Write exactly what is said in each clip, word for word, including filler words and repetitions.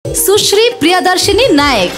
सुश्री प्रियदर्शिनी नायक।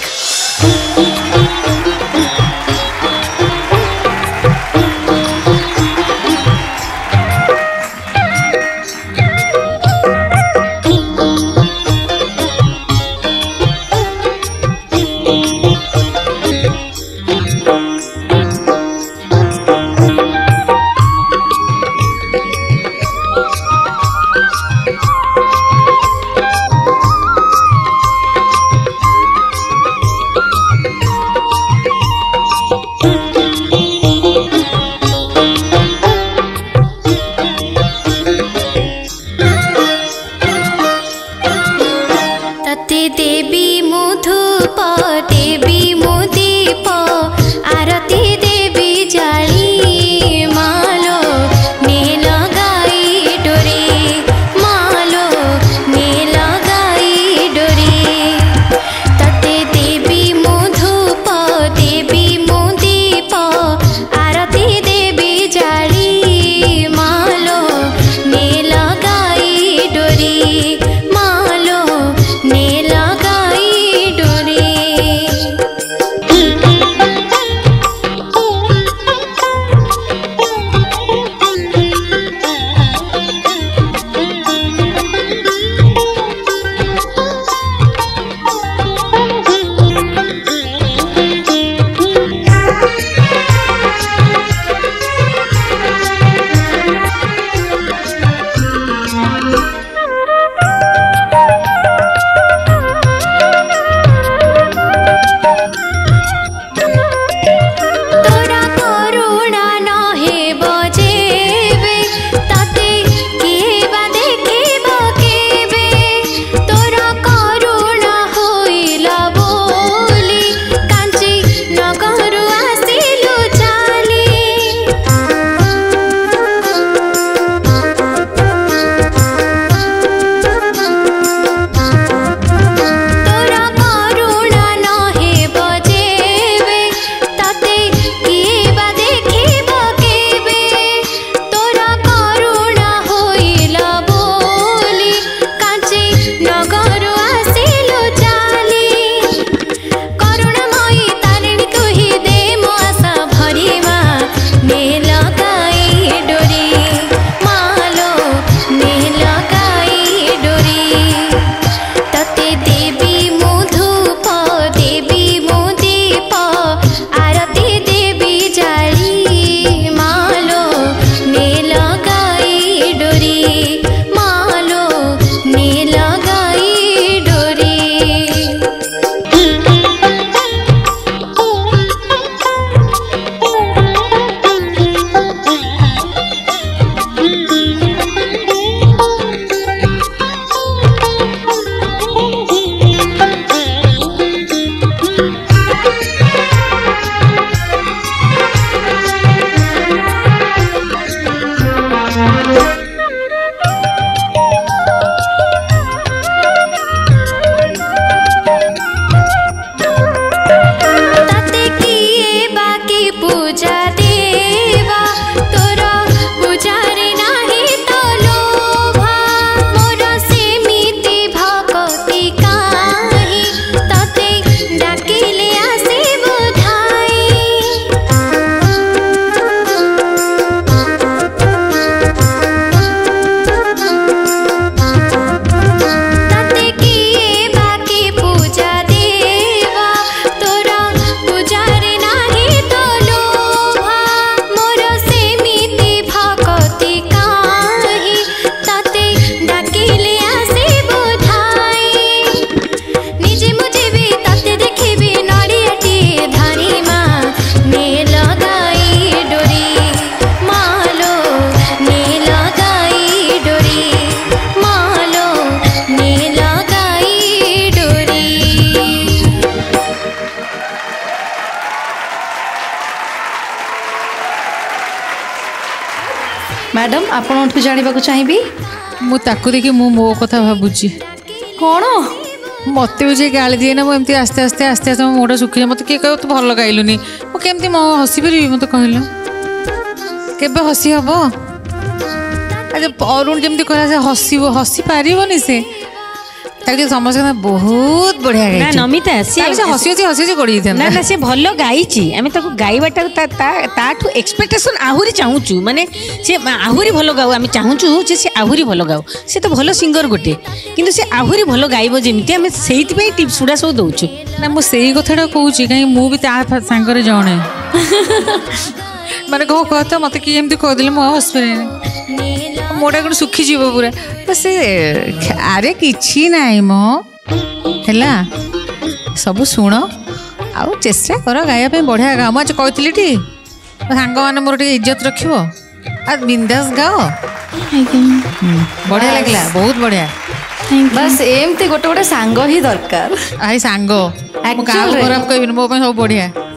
Madam आपण जानवा चाहिए मुझे देखिए मु मो कथा भावुची कौन मत भी गाली दिए ना मुझे आस्ते आस्ते आस्ते आस्ते मो मुँह सुखी मत किए कह तू भल गाइलुनि मुझे मो हसी पारि मत कहल के हसी हम अच्छा अरुण जमी कहला से हसब हसी पारनि से ତାକୁ ସମସ୍ତେ ବହୁତ ବଢିଆ ନା ଗାଇଛି ନମିତା ସିଏ ତାହେଲେ ସେ ହସି ହସି ହସି ହସି ଗଡ଼ି ନା ଯାଇଥାନ୍ତା ନା ସେ ଭଲ ଗାଇଛି ଆମେ ତାକୁ ଗାଇବାଟାକୁ ତା ତା- ତାଠୁ ଏକ୍ସପେକ୍ଟେସନ ଆହୁରି ଚାହୁଁଛୁ ମାନେ ସେ ଆହୁରି ଭଲ ଗାଉ ଆମେ ଚାହୁଁଛୁ ଯେ ସେ ଆହୁରି ଭଲ ଗାଉ ସେ ତ ଭଲ ସିଙ୍ଗର ଗୋଟେ କିନ୍ତୁ ସେ ଆହୁରି ଭଲ ଗାଇବ ଯେମିତି ଆମେ ସେଇଥିପାଇଁ ଟିପ୍ସ ଗୁଡ଼ା ସବୁ ଦଉଛୁ ନା ମୁଁ ସେଇ କଥାଟା କହୁଛି କାହିଁକି ମୁଁ ବି ତା ଫା- ସାଙ୍ଗରେ ଜଣେ ମାନେ କହ କହ ତ ମତେ କିଏ ଏମିତି କହିଦେଲେ ମୁଁ ଆଉ ହସିପାରିନି ମୋଟା କ'ଣ ଶୁଖିଯିବ ପୁରା ତ ସେ ଆରେ କିଛି ନାହିଁ ମ ହେଲା ସବୁ ଶୁଣ ଆଉ ଚେଷ୍ଟା କର ଗାଇବା ପାଇଁ ବଢ଼ିଆ ଗାଅ ମୁଁ ଆଜି କହିଥିଲି ଟି ସାଙ୍ଗମାନେ ମୋର ଟିକେ ଇଜ୍ଜତ ରଖିବ ଆଉ ବିନ୍ଦାସ ଗାଅ ବଢ଼ିଆ ଲାଗିଲା ବହୁତ ବଢ଼ିଆ ବାସ୍ ଏମିତି ଗୋଟେ ଗୋଟେ ସାଙ୍ଗ ହିଁ ଦରକାର। ଆଇ ସାଙ୍ଗ ମୁଁ କାହାକୁ Actually- ଖରାପ କହିବିନି ମୋ ପାଇଁ ସବୁ ବଢ଼ିଆ